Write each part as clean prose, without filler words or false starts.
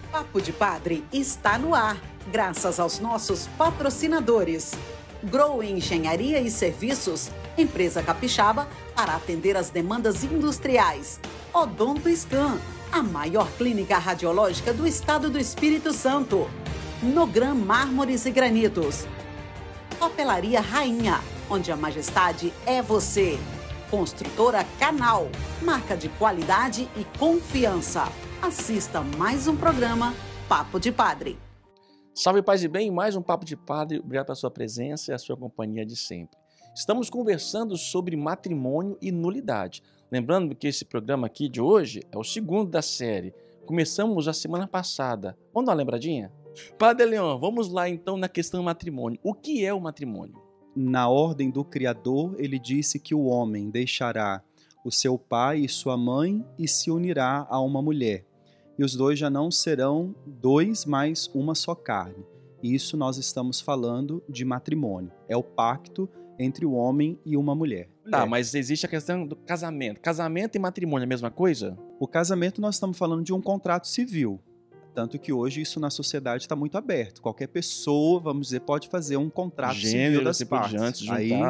Papo de Padre está no ar, graças aos nossos patrocinadores. Grow Engenharia e Serviços, empresa capixaba para atender as demandas industriais. Odonto Scan, a maior clínica radiológica do estado do Espírito Santo. Nogram Mármores e Granitos. Papelaria Rainha, onde a majestade é você. Construtora Canal, marca de qualidade e confiança. Assista mais um programa Papo de Padre. Salve, paz e bem, mais um Papo de Padre. Obrigado pela sua presença e a sua companhia de sempre. Estamos conversando sobre matrimônio e nulidade. Lembrando que esse programa aqui de hoje é o segundo da série. Começamos a semana passada. Vamos dar uma lembradinha? Padre Leão, vamos lá então na questão matrimônio. O que é o matrimônio? Na ordem do Criador, ele disse que o homem deixará o seu pai e sua mãe e se unirá a uma mulher. E os dois já não serão dois, mas uma só carne. Isso nós estamos falando de matrimônio. É o pacto entre o homem e uma mulher. Tá, mas existe a questão do casamento. Casamento e matrimônio é a mesma coisa? O casamento nós estamos falando de um contrato civil. Tanto que hoje isso na sociedade está muito aberto. Qualquer pessoa, vamos dizer, pode fazer um contrato civil das partes.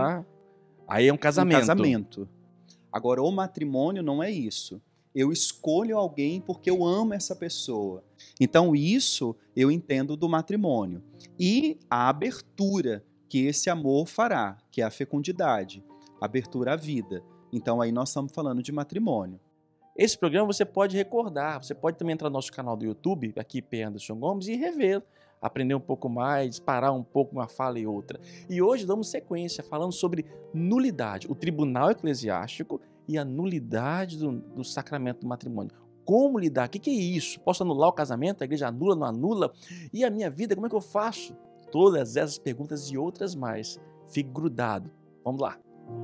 Aí é um casamento. Um casamento. Agora, o matrimônio não é isso. Eu escolho alguém porque eu amo essa pessoa. Então, isso eu entendo do matrimônio. E a abertura que esse amor fará, que é a fecundidade, abertura à vida. Então, aí nós estamos falando de matrimônio. Esse programa você pode recordar, você pode também entrar no nosso canal do YouTube, aqui P. Anderson Gomes, e rever, aprender um pouco mais, parar um pouco uma fala e outra. E hoje damos sequência falando sobre nulidade, o tribunal eclesiástico e a nulidade do sacramento do matrimônio. Como lidar? O que é isso? Posso anular o casamento? A igreja anula, não anula? E a minha vida, como é que eu faço? Todas essas perguntas e outras mais. Fique grudado. Vamos lá.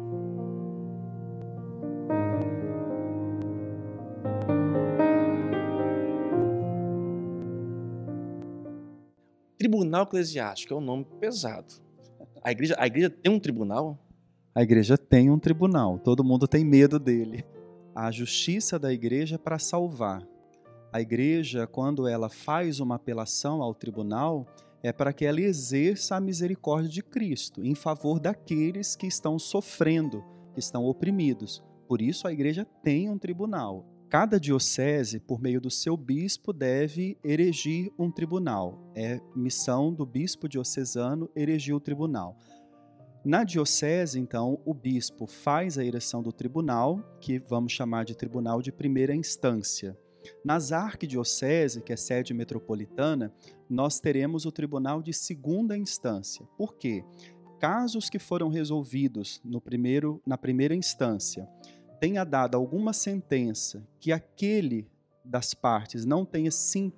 Tribunal eclesiástico é um nome pesado. A igreja tem um tribunal? A igreja tem um tribunal, todo mundo tem medo dele. A justiça da igreja é para salvar. A igreja, quando ela faz uma apelação ao tribunal, é para que ela exerça a misericórdia de Cristo em favor daqueles que estão sofrendo, que estão oprimidos. Por isso a igreja tem um tribunal. Cada diocese, por meio do seu bispo, deve erigir um tribunal. É missão do bispo diocesano erigir o tribunal. Na diocese, então, o bispo faz a ereção do tribunal, que vamos chamar de tribunal de primeira instância. Nas arquidioceses, que é sede metropolitana, nós teremos o tribunal de segunda instância. Por quê? Casos que foram resolvidos na primeira instância tenha dado alguma sentença que aquele das partes não tenha se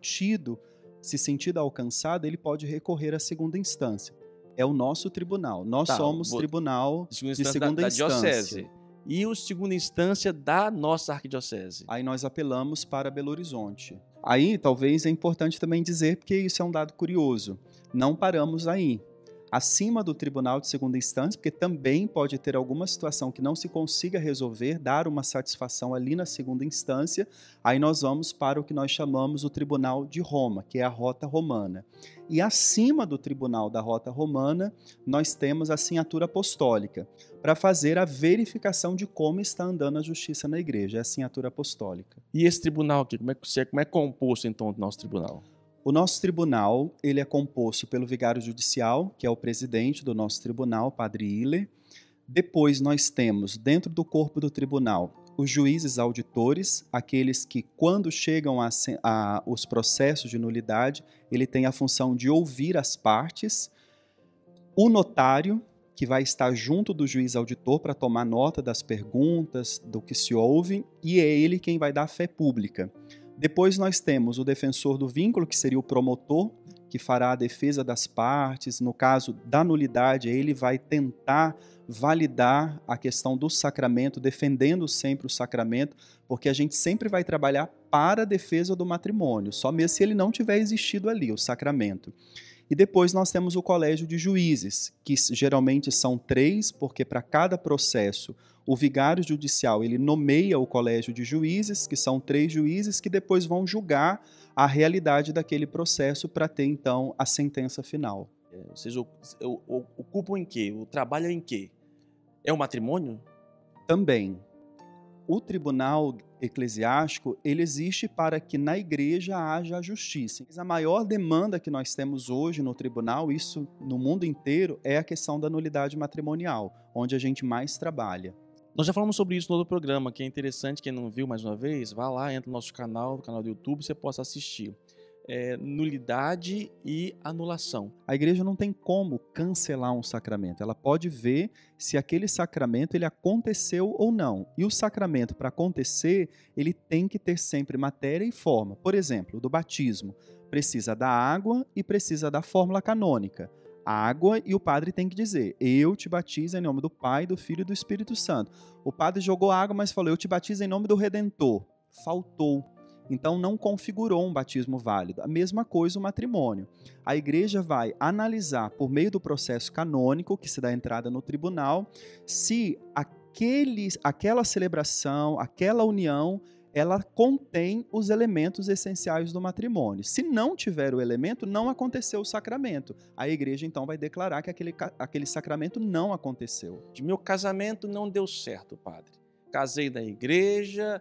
sentido alcançado, ele pode recorrer à segunda instância. É o nosso tribunal. Nós somos tribunal de segunda instância. Diocese. E o segunda instância da nossa arquidiocese? Aí nós apelamos para Belo Horizonte. Aí talvez é importante também dizer, porque isso é um dado curioso, não paramos aí. Acima do tribunal de segunda instância, porque também pode ter alguma situação que não se consiga resolver, dar uma satisfação ali na segunda instância, aí nós vamos para o que nós chamamos o Tribunal de Roma, que é a Rota Romana. E acima do Tribunal da Rota Romana, nós temos a assinatura apostólica, para fazer a verificação de como está andando a justiça na igreja, é a assinatura apostólica. E esse tribunal aqui, como é composto então o nosso tribunal? O nosso tribunal, ele é composto pelo vigário judicial, que é o presidente do nosso tribunal, Padre Hiller. Depois nós temos, dentro do corpo do tribunal, os juízes auditores, aqueles que, quando chegam os processos de nulidade, ele tem a função de ouvir as partes. O notário, que vai estar junto do juiz auditor para tomar nota das perguntas, do que se ouve, e é ele quem vai dar fé pública. Depois nós temos o defensor do vínculo, que seria o promotor, que fará a defesa das partes. No caso da nulidade, ele vai tentar validar a questão do sacramento, defendendo sempre o sacramento, porque a gente sempre vai trabalhar para a defesa do matrimônio, só mesmo se ele não tiver existido ali, o sacramento. E depois nós temos o colégio de juízes, que geralmente são 3, porque para cada processo o vigário judicial ele nomeia o colégio de juízes, que são 3 juízes que depois vão julgar a realidade daquele processo para ter, então, a sentença final. Vocês ocupam em quê? O trabalho é em quê? É o matrimônio? Também, o tribunal eclesiástico, ele existe para que na igreja haja a justiça. Mas a maior demanda que nós temos hoje no tribunal, isso no mundo inteiro, é a questão da nulidade matrimonial, onde a gente mais trabalha. Nós já falamos sobre isso no outro programa, que é interessante, quem não viu mais uma vez, vá lá, entra no nosso canal, no canal do YouTube, você possa assistir. Nulidade e anulação. A igreja não tem como cancelar um sacramento. Ela pode ver se aquele sacramento ele aconteceu ou não. E o sacramento, para acontecer, ele tem que ter sempre matéria e forma. Por exemplo, do batismo, precisa da água e precisa da fórmula canônica. Água, e o padre tem que dizer: eu te batizo em nome do Pai, do Filho e do Espírito Santo. O padre jogou água, mas falou: eu te batizo em nome do Redentor. Faltou. Então não configurou um batismo válido. A mesma coisa o matrimônio. A igreja vai analisar, por meio do processo canônico, que se dá entrada no tribunal, se aquela celebração, aquela união, ela contém os elementos essenciais do matrimônio. Se não tiver o elemento, não aconteceu o sacramento. A igreja então vai declarar que aquele sacramento não aconteceu. Meu casamento não deu certo, padre. Casei da igreja,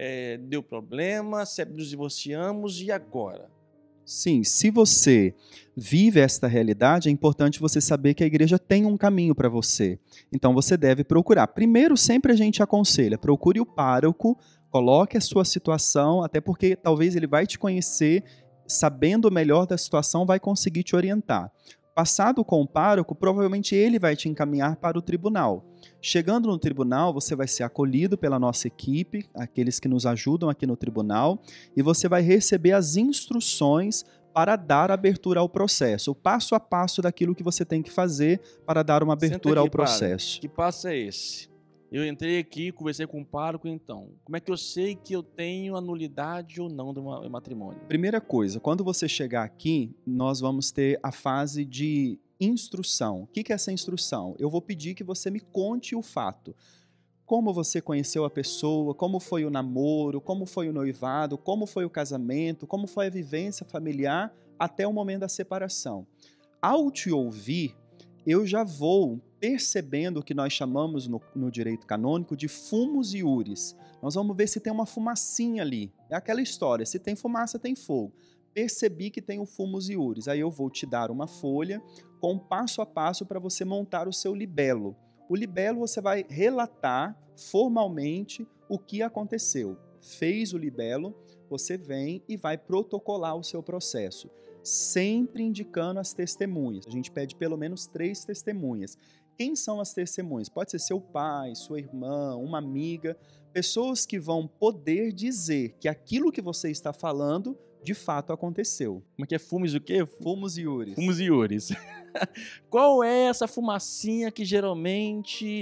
deu problema, nos divorciamos, e agora? Sim, se você vive esta realidade, é importante você saber que a igreja tem um caminho para você. Então você deve procurar. Primeiro, sempre a gente aconselha, procure o pároco, coloque a sua situação, até porque talvez ele vai te conhecer, sabendo melhor da situação, vai conseguir te orientar. Passado com o pároco, provavelmente ele vai te encaminhar para o tribunal. Chegando no tribunal, você vai ser acolhido pela nossa equipe, aqueles que nos ajudam aqui no tribunal, e você vai receber as instruções para dar abertura ao processo, o passo a passo daquilo que você tem que fazer para dar uma abertura ao processo. Padre, que passo é esse? Eu entrei aqui, conversei com o pároco, então. Como é que eu sei que eu tenho a nulidade ou não do matrimônio? Primeira coisa, quando você chegar aqui, nós vamos ter a fase de instrução. O que é essa instrução? Eu vou pedir que você me conte o fato. Como você conheceu a pessoa, como foi o namoro, como foi o noivado, como foi o casamento, como foi a vivência familiar até o momento da separação. Ao te ouvir, eu já vou percebendo o que nós chamamos no direito canônico de fumus iuris. Nós vamos ver se tem uma fumacinha ali. É aquela história, se tem fumaça, tem fogo. Percebi que tem o fumus iuris. Aí eu vou te dar uma folha com passo a passo para você montar o seu libelo. O libelo você vai relatar formalmente o que aconteceu. Fez o libelo, você vem e vai protocolar o seu processo, sempre indicando as testemunhas. A gente pede pelo menos 3 testemunhas. Quem são as testemunhas? Pode ser seu pai, sua irmã, uma amiga, pessoas que vão poder dizer que aquilo que você está falando de fato aconteceu. Como é que é? Fumus o quê? Fumus iuris. Fumus iuris. Qual é essa fumacinha que geralmente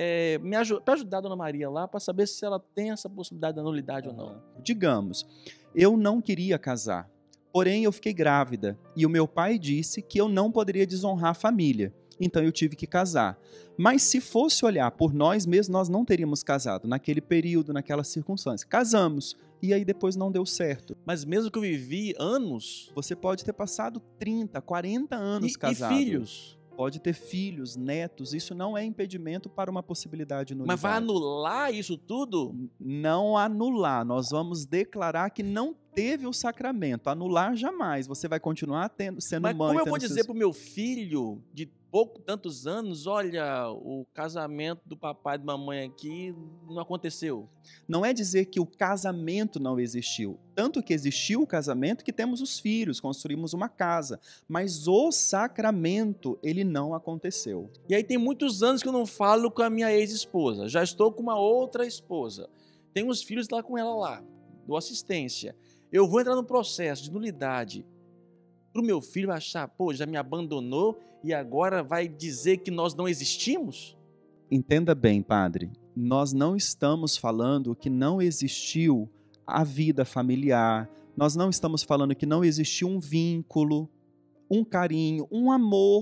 para ajudar a Dona Maria lá, para saber se ela tem essa possibilidade da nulidade ou não? Digamos, eu não queria casar, porém eu fiquei grávida e o meu pai disse que eu não poderia desonrar a família. Então eu tive que casar. Mas se fosse olhar por nós mesmos, nós não teríamos casado naquele período, naquela circunstância. Casamos e aí depois não deu certo. Mas mesmo que eu vivi anos... Você pode ter passado 30, 40 anos casado. E filhos? Pode ter filhos, netos, isso não é impedimento para uma possibilidade de nulidade. Mas vai anular isso tudo? Não anular, nós vamos declarar que não teve o sacramento. Anular jamais, você vai continuar sendo mãe. Mas como eu vou dizer para o meu filho de tantos anos, olha, o casamento do papai e da mamãe aqui não aconteceu? Não é dizer que o casamento não existiu. Tanto que existiu o casamento que temos os filhos, construímos uma casa. Mas o sacramento, ele não aconteceu. E aí tem muitos anos que eu não falo com a minha ex-esposa. Já estou com uma outra esposa. Tenho os filhos lá com ela lá, dou assistência. Eu vou entrar no processo de nulidade. Para o meu filho achar, pô, já me abandonou e agora vai dizer que nós não existimos? Entenda bem, padre. Nós não estamos falando que não existiu a vida familiar. Nós não estamos falando que não existiu um vínculo, um carinho, um amor,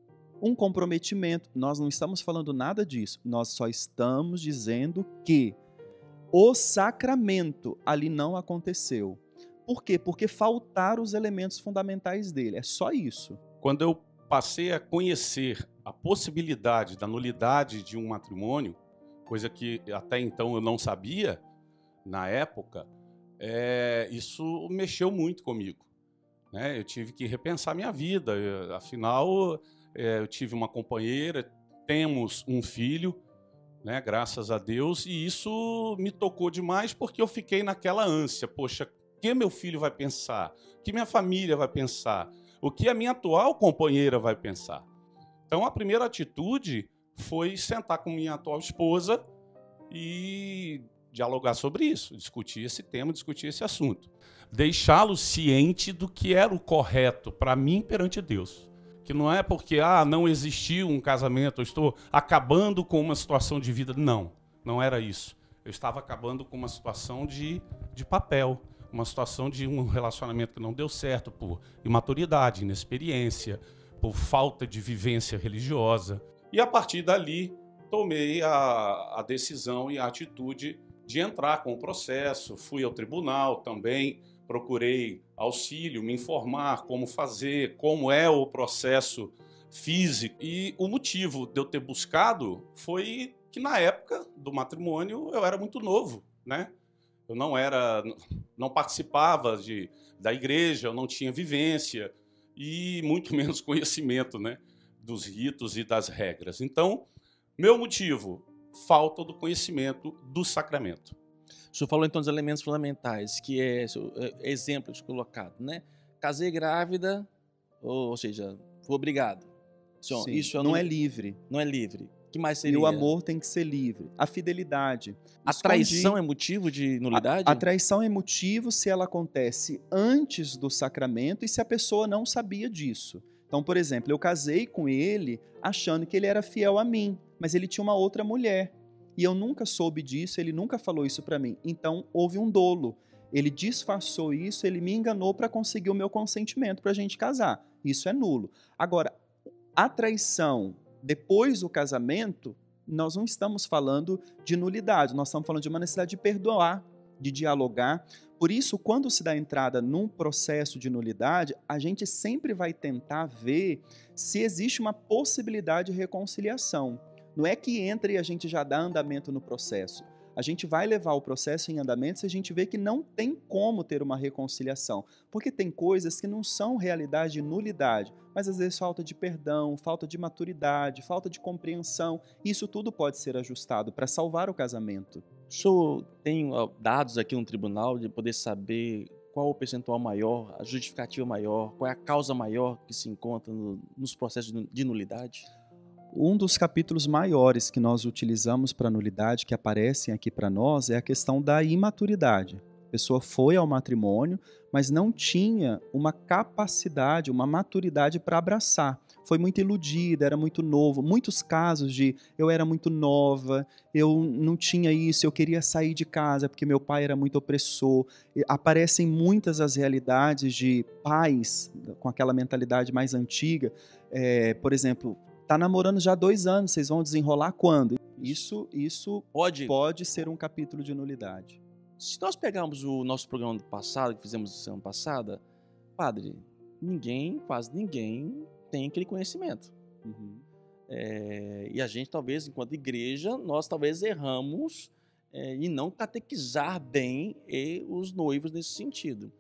um comprometimento. Nós não estamos falando nada disso. Nós só estamos dizendo que o sacramento ali não aconteceu. Por quê? Porque faltaram os elementos fundamentais dele. É só isso. Quando eu passei a conhecer a possibilidade da nulidade de um matrimônio, coisa que até então eu não sabia, na época, isso mexeu muito comigo, né? Eu tive que repensar minha vida. Afinal, eu tive uma companheira, temos um filho, né? Graças a Deus, e isso me tocou demais porque eu fiquei naquela ânsia. Poxa, o que meu filho vai pensar? O que minha família vai pensar? O que a minha atual companheira vai pensar? Então, a primeira atitude foi sentar com minha atual esposa e dialogar sobre isso, discutir esse tema, discutir esse assunto. Deixá-lo ciente do que era o correto para mim perante Deus. Que não é porque não existiu um casamento, eu estou acabando com uma situação de vida. Não, não era isso. Eu estava acabando com uma situação de papel, uma situação de um relacionamento que não deu certo por imaturidade, inexperiência, por falta de vivência religiosa. E a partir dali, tomei a decisão e a atitude de entrar com o processo. Fui ao tribunal também, procurei auxílio, me informar como fazer, como é o processo físico. E o motivo de eu ter buscado foi que na época do matrimônio eu era muito novo, né? Eu não participava da igreja, eu não tinha vivência e muito menos conhecimento, né, dos ritos e das regras. Então, meu motivo, falta do conhecimento do sacramento. O senhor falou então dos elementos fundamentais, que exemplos colocados, né? Casei grávida, ou seja, fui obrigado. Senhor, Sim, isso não é livre. Não é livre. O que mais E seria? o amor tem que ser livre. A fidelidade. A traição é motivo de nulidade? A traição é motivo se ela acontece antes do sacramento e se a pessoa não sabia disso. Então, por exemplo, eu casei com ele achando que ele era fiel a mim, mas ele tinha uma outra mulher. E eu nunca soube disso, ele nunca falou isso para mim. Então, houve um dolo. Ele disfarçou isso, ele me enganou para conseguir o meu consentimento para a gente casar. Isso é nulo. Agora, a traição depois do casamento, nós não estamos falando de nulidade, nós estamos falando de uma necessidade de perdoar, de dialogar. Por isso, quando se dá entrada num processo de nulidade, a gente sempre vai tentar ver se existe uma possibilidade de reconciliação. Não é que entra e a gente já dá andamento no processo. A gente vai levar o processo em andamento se a gente vê que não tem como ter uma reconciliação. Porque tem coisas que não são realidade de nulidade, mas às vezes falta de perdão, falta de maturidade, falta de compreensão. Isso tudo pode ser ajustado para salvar o casamento. O senhor tem dados aqui no tribunal de poder saber qual o percentual maior, a justificativa maior, qual é a causa maior que se encontra nos processos de nulidade? Um dos capítulos maiores que nós utilizamos para nulidade, que aparecem aqui para nós, é a questão da imaturidade. A pessoa foi ao matrimônio, mas não tinha uma capacidade, uma maturidade para abraçar. Foi muito iludida, era muito novo. Muitos casos de eu era muito nova, eu não tinha isso, eu queria sair de casa porque meu pai era muito opressor. Aparecem muitas as realidades de pais com aquela mentalidade mais antiga. Por exemplo, tá namorando já há 2 anos, vocês vão desenrolar quando? Isso pode ser um capítulo de nulidade. Se nós pegarmos o nosso programa do passado, que fizemos semana passada, padre, quase ninguém tem aquele conhecimento. Uhum. E a gente talvez, enquanto igreja, nós talvez erramos em não catequizar bem os noivos nesse sentido.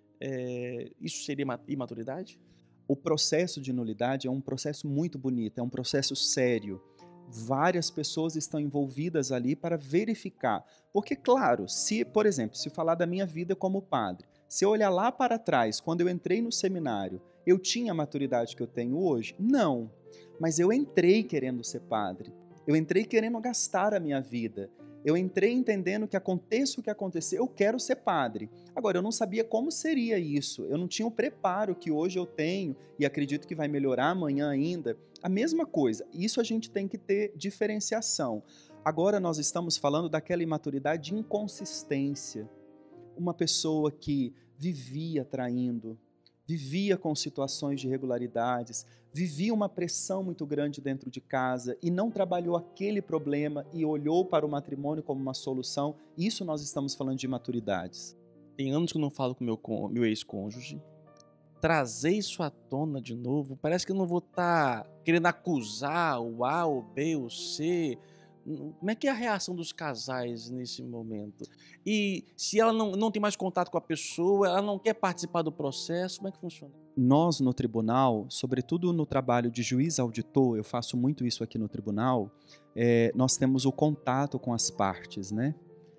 Isso seria imaturidade? O processo de nulidade é um processo muito bonito, é um processo sério. Várias pessoas estão envolvidas ali para verificar. Porque, claro, por exemplo, se falar da minha vida como padre, se eu olhar lá para trás, quando eu entrei no seminário, eu tinha a maturidade que eu tenho hoje? Não. Mas eu entrei querendo ser padre. Eu entrei querendo gastar a minha vida. Eu entrei entendendo que aconteça o que acontecer, eu quero ser padre. Agora, eu não sabia como seria isso, eu não tinha o preparo que hoje eu tenho e acredito que vai melhorar amanhã ainda. A mesma coisa, isso a gente tem que ter diferenciação. Agora nós estamos falando daquela imaturidade de inconsistência. Uma pessoa que vivia traindo, vivia com situações de irregularidades, vivia uma pressão muito grande dentro de casa e não trabalhou aquele problema e olhou para o matrimônio como uma solução. Isso nós estamos falando de imaturidades. Tem anos que eu não falo com meu ex-cônjuge. Trazer isso à tona de novo, parece que eu não vou estar querendo acusar o A, o B, o C. Como é que é a reação dos casais nesse momento? E se ela não tem mais contato com a pessoa, ela não quer participar do processo, como é que funciona? Nós, no tribunal, sobretudo no trabalho de juiz auditor, eu faço muito isso aqui no tribunal, nós temos o contato com as partes, né?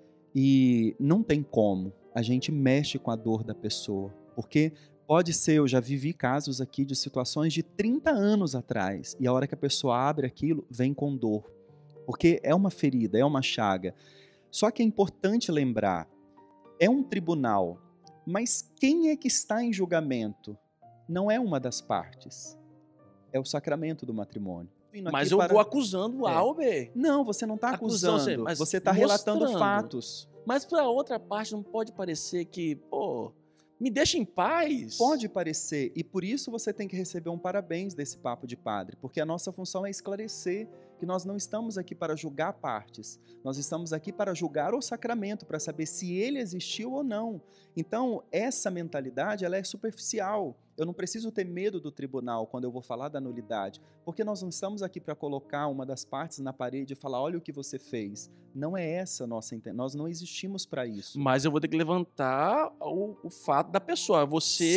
E não tem como, a gente mexe com a dor da pessoa, porque pode ser, eu já vivi casos aqui de situações de 30 anos atrás, e a hora que a pessoa abre aquilo, vem com dor, porque é uma ferida, é uma chaga. Só que é importante lembrar, é um tribunal, mas quem é que está em julgamento? Não é uma das partes, é o sacramento do matrimônio. Mas eu vou acusando A ou B. Não, você não está acusando, mas você está relatando mostrando. fatos. Mas para outra parte não pode parecer que, me deixa em paz. Pode parecer, e por isso você tem que receber um parabéns desse papo de padre, porque a nossa função é esclarecer que nós não estamos aqui para julgar partes, nós estamos aqui para julgar o sacramento, para saber se ele existiu ou não. Então, essa mentalidade, ela é superficial. Eu não preciso ter medo do tribunal quando eu vou falar da nulidade, porque nós não estamos aqui para colocar uma das partes na parede e falar, olha o que você fez. Não é essa a nossa intenção, nós não existimos para isso. Mas eu vou ter que levantar o fato da pessoa.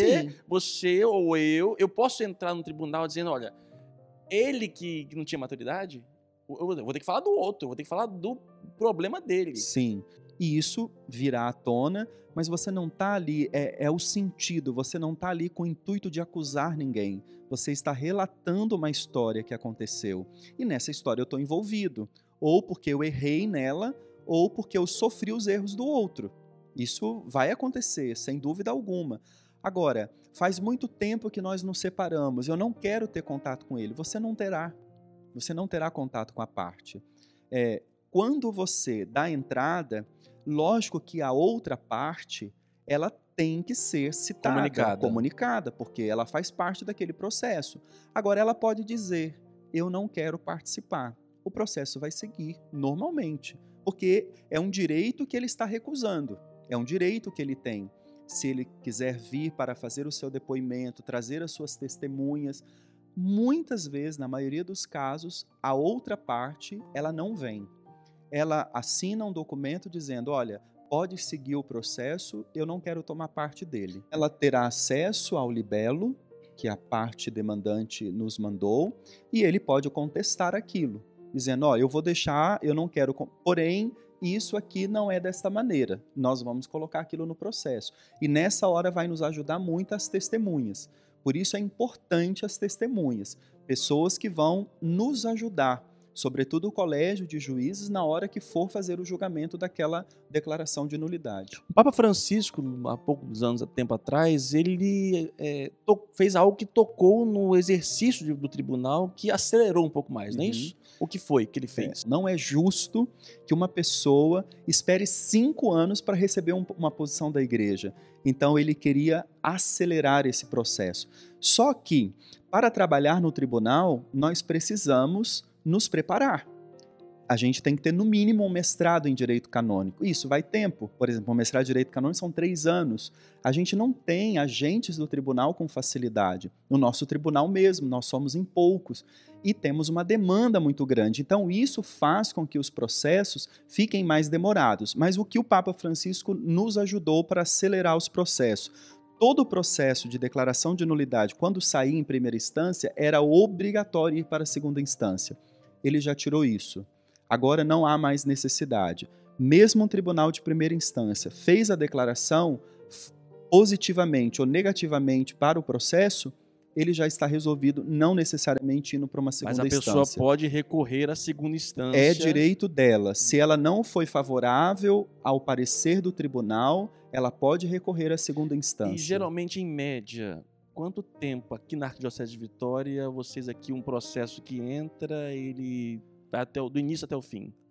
Você ou eu posso entrar no tribunal dizendo, olha, ele que não tinha maturidade, eu vou ter que falar do outro, eu vou ter que falar do problema dele. Sim, e isso virá à tona, mas você não está ali, é o sentido, você não está ali com o intuito de acusar ninguém, você está relatando uma história que aconteceu, e nessa história eu estou envolvido, ou porque eu errei nela, ou porque eu sofri os erros do outro. Isso vai acontecer, sem dúvida alguma. Agora, faz muito tempo que nós nos separamos, eu não quero ter contato com ele, você não terá contato com a parte. Quando você dá entrada, lógico que a outra parte, ela tem que ser citada, comunicada, porque ela faz parte daquele processo. Agora, ela pode dizer, eu não quero participar. O processo vai seguir normalmente, porque é um direito que ele está recusando, é um direito que ele tem. Se ele quiser vir para fazer o seu depoimento, trazer as suas testemunhas, muitas vezes, na maioria dos casos, a outra parte, ela não vem. Ela assina um documento dizendo, olha, pode seguir o processo, eu não quero tomar parte dele. Ela terá acesso ao libelo, que a parte demandante nos mandou, e ele pode contestar aquilo, dizendo, olha, eu vou deixar, eu não quero, porém, isso aqui não é desta maneira, nós vamos colocar aquilo no processo. E nessa hora vai nos ajudar muito as testemunhas. Por isso é importante as testemunhas, pessoas que vão nos ajudar, sobretudo o colégio de juízes, na hora que for fazer o julgamento daquela declaração de nulidade. O Papa Francisco, há poucos anos, tempo atrás, ele fez algo que tocou no exercício do tribunal, que acelerou um pouco mais, não é isso? O que foi que ele fez? Não é justo que uma pessoa espere 5 anos para receber uma posição da igreja. Então ele queria acelerar esse processo. Só que, para trabalhar no tribunal, nós precisamos nos preparar. A gente tem que ter, no mínimo, um mestrado em Direito Canônico. Isso vai tempo. Por exemplo, um mestrado em Direito Canônico são 3 anos. A gente não tem agentes do tribunal com facilidade. No nosso tribunal mesmo, nós somos em poucos. E temos uma demanda muito grande. Então, isso faz com que os processos fiquem mais demorados. Mas o que o Papa Francisco nos ajudou para acelerar os processos? Todo o processo de declaração de nulidade, quando saía em primeira instância, era obrigatório ir para a segunda instância. Ele já tirou isso. Agora não há mais necessidade. Mesmo um tribunal de primeira instância fez a declaração positivamente ou negativamente para o processo, ele já está resolvido, não necessariamente indo para uma segunda instância. Mas a pessoa pode recorrer à segunda instância. É direito dela. Se ela não foi favorável ao parecer do tribunal, ela pode recorrer à segunda instância. E geralmente, em média, quanto tempo aqui na Arquidiocese de Vitória, vocês aqui, um processo que entra, ele vai do início até o fim?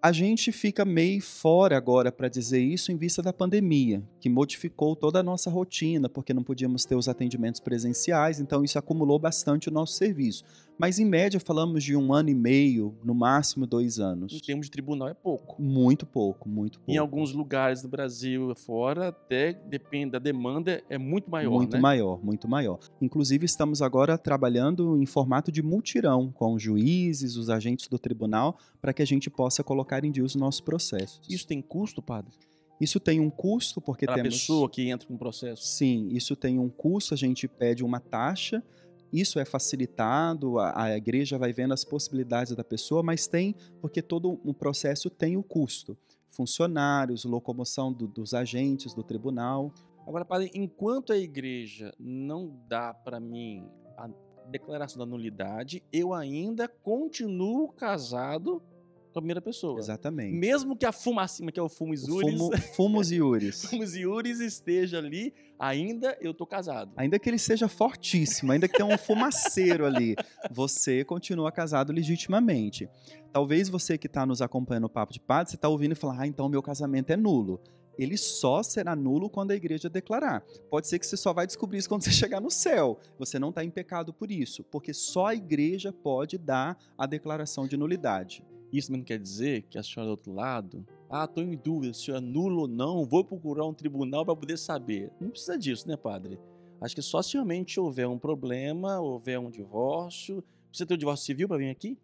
A gente fica meio fora agora para dizer isso em vista da pandemia, que modificou toda a nossa rotina, porque não podíamos ter os atendimentos presenciais, então isso acumulou bastante o nosso serviço. Mas, em média, falamos de 1 ano e meio, no máximo 2 Em anos. termos de tribunal é pouco. Muito pouco, muito pouco. Em alguns lugares do Brasil fora, até depende da demanda, é muito maior, Muito né? maior, muito maior. Inclusive, estamos agora trabalhando em formato de mutirão com os juízes, os agentes do tribunal, para que a gente possa colocar em dia os nossos processos. Isso tem custo, padre? Isso tem um custo, porque Para a temos... pessoa que entra com o processo? Sim, isso tem um custo, a gente pede uma taxa, isso é facilitado, a igreja vai vendo as possibilidades da pessoa, mas tem, porque todo um processo tem o custo. Funcionários, locomoção dos agentes do tribunal. Agora, padre, enquanto a igreja não dá para mim a declaração da nulidade, eu ainda continuo casado com a primeira pessoa. Exatamente. Mesmo que a fumacinha, que é o fumus iuris, Fumos iuris. fumus iuris esteja ali, ainda eu tô casado. Ainda que ele seja fortíssimo, ainda que tenha um fumaceiro ali, você continua casado legitimamente. Talvez você que está nos acompanhando no Papo de Padre, você está ouvindo e fala, então meu casamento é nulo. Ele só será nulo quando a igreja declarar. Pode ser que você só vai descobrir isso quando você chegar no céu. Você não está em pecado por isso, porque só a igreja pode dar a declaração de nulidade. Isso não quer dizer que a senhora do outro lado, estou em dúvida se é nulo ou não, vou procurar um tribunal para poder saber. Não precisa disso, né, padre? Acho que só se realmente houver um problema, houver um divórcio. Precisa ter um divórcio civil para vir aqui?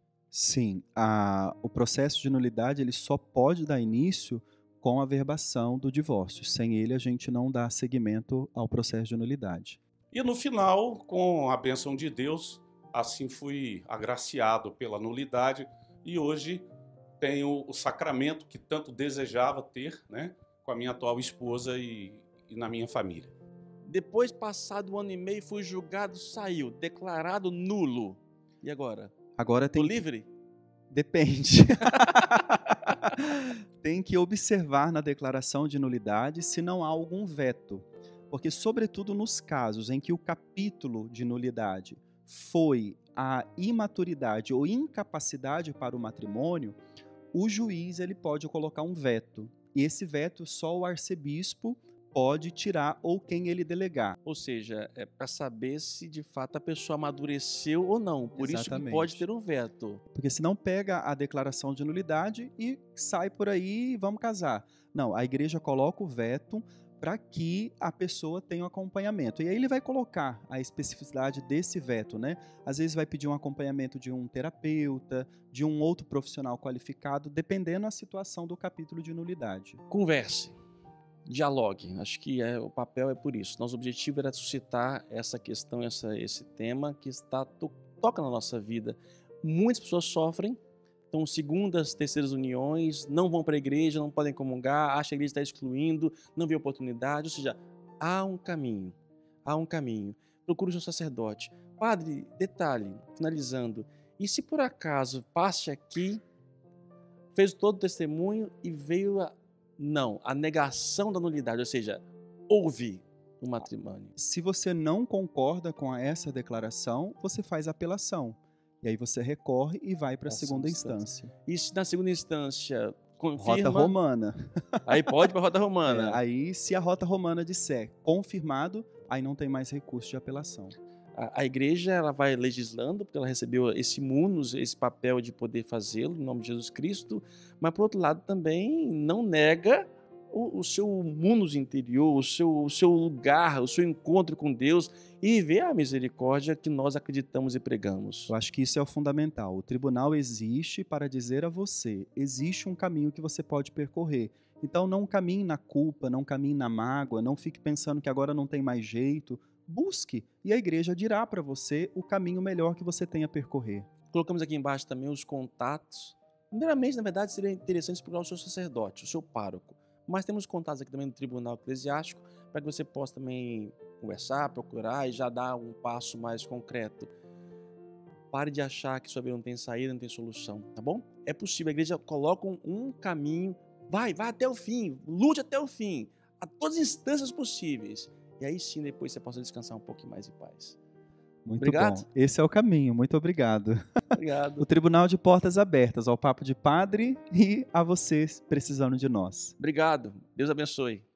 Sim, o processo de nulidade ele só pode dar início com a verbação do divórcio. Sem ele, a gente não dá seguimento ao processo de nulidade. E no final, com a bênção de Deus, assim fui agraciado pela nulidade e hoje tenho o sacramento que tanto desejava ter, né, com a minha atual esposa e na minha família. Depois, passado 1 ano e meio, fui julgado, saiu, declarado nulo. E agora? Agora Tô tem... livre? Depende. Tem que observar na declaração de nulidade se não há algum veto. Porque, sobretudo nos casos em que o capítulo de nulidade foi a imaturidade ou incapacidade para o matrimônio, o juiz ele pode colocar um veto. E esse veto só o arcebispo pode tirar ou quem ele delegar. Ou seja, é para saber se de fato a pessoa amadureceu ou não. Por isso que pode ter um veto. Porque senão pega a declaração de nulidade e sai por aí e vamos casar. Não, a igreja coloca o veto para que a pessoa tenha um acompanhamento. E aí ele vai colocar a especificidade desse veto, né? Às vezes vai pedir um acompanhamento de um terapeuta, de um outro profissional qualificado, dependendo da situação do capítulo de nulidade. Converse. Dialogue, acho que o papel é por isso. Nosso objetivo era suscitar essa questão, esse tema que toca na nossa vida. Muitas pessoas sofrem, então segundas, terceiras uniões, não vão para a igreja, não podem comungar, acham que a igreja está excluindo, não vê oportunidade, ou seja, há um caminho, Procure o seu sacerdote. Padre, detalhe, finalizando, e se por acaso passe aqui, fez todo o testemunho e veio a negação da nulidade, ou seja, houve um matrimônio. Se você não concorda com essa declaração, você faz apelação. E aí você recorre e vai para a segunda instância. E se na segunda instância confirma... Rota romana. Aí pode para a rota romana. Aí se a rota romana disser confirmado, aí não tem mais recurso de apelação. A igreja ela vai legislando, porque ela recebeu esse munus, esse papel de poder fazê-lo, em nome de Jesus Cristo, mas, por outro lado, também não nega o seu munus interior, o seu lugar, o seu encontro com Deus e viver a misericórdia que nós acreditamos e pregamos. Eu acho que isso é o fundamental. O tribunal existe para dizer a você, existe um caminho que você pode percorrer. Então não caminhe na culpa, não caminhe na mágoa, não fique pensando que agora não tem mais jeito. Busque, e a igreja dirá para você o caminho melhor que você tem a percorrer. Colocamos aqui embaixo também os contatos. Primeiramente, na verdade, seria interessante procurar o seu sacerdote, o seu pároco. Mas temos contatos aqui também no Tribunal Eclesiástico para que você possa também conversar, procurar e já dar um passo mais concreto. Pare de achar que sua vida não tem saída, não tem solução, tá bom? É possível, a igreja coloca um caminho, vai até o fim, lute até o fim, a todas as instâncias possíveis. E aí sim, depois você possa descansar um pouquinho mais em paz. Muito Obrigado. bom. Esse é o caminho. Muito obrigado. Obrigado. O Tribunal de Portas Abertas ao Papo de Padre e a vocês precisando de nós. Obrigado. Deus abençoe.